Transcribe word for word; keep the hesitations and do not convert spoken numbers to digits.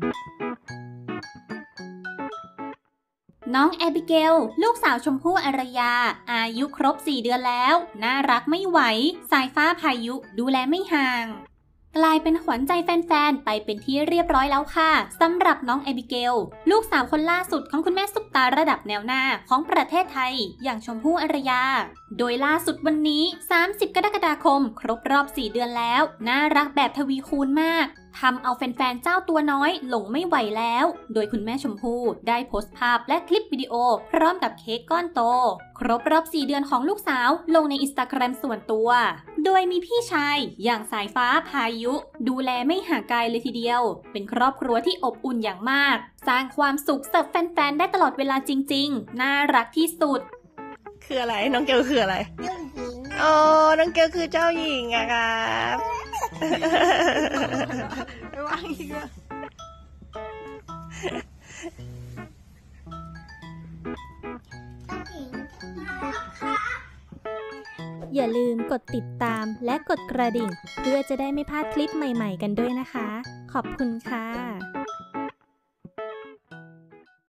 น้องแอบิเกลลูกสาวชมพู่อารยาอายุครบสี่เดือนแล้วน่ารักไม่ไหวสายฟ้าพายุดูแลไม่ห่างกลายเป็นขวัญใจแฟนๆไปเป็นที่เรียบร้อยแล้วค่ะสำหรับน้องแอบิเกลลูกสาวคนล่าสุดของคุณแม่ซุปตาระดับแนวหน้าของประเทศไทยอย่างชมพู่อารยาโดยล่าสุดวันนี้สามสิบกรกฎาคมครบรอบสี่เดือนแล้วน่ารักแบบทวีคูณมากทำเอาแฟนๆเจ้าตัวน้อยหลงไม่ไหวแล้วโดยคุณแม่ชมพู่ได้โพสต์ภาพและคลิปวิดีโอพร้อมกับเค้กก้อนโตครบรอบสี่เดือนของลูกสาวลงในอินสตาแกรมส่วนตัวโดยมีพี่ชายอย่างสายฟ้าพายุดูแลไม่ห่างไกลเลยทีเดียวเป็นครอบครัวที่อบอุ่นอย่างมากสร้างความสุขเสิร์ฟแฟนๆได้ตลอดเวลาจริงๆน่ารักที่สุดคืออะไรน้องเกลคืออะไรเจ้าหญิงโอ้น้องเกลคือเจ้าหญิงอะครับไม่ว่าอีกอะอย่าลืมกดติดตามและกดกระดิ่งเพื่อจะได้ไม่พลาดคลิปใหม่ๆกันด้วยนะคะขอบคุณค่ะ